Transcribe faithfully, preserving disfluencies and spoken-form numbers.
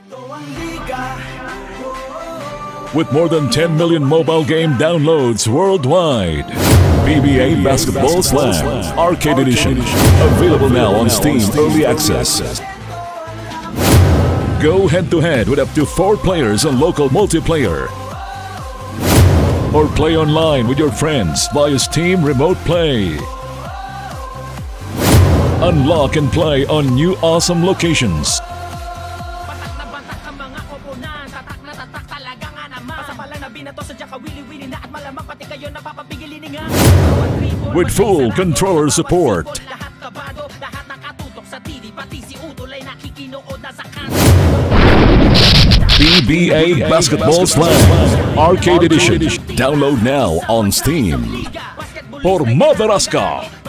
With more than ten million mobile game downloads worldwide, P B A Basketball Slam Arcade Edition, available now on Steam Early Access. Go head-to-head with up to four players on local multiplayer. Or play online with your friends via Steam Remote Play. Unlock and play on new awesome locations. With full controller support. P B A Basketball Slam Arcade Edition. Download now on Steam. Por Madagascar.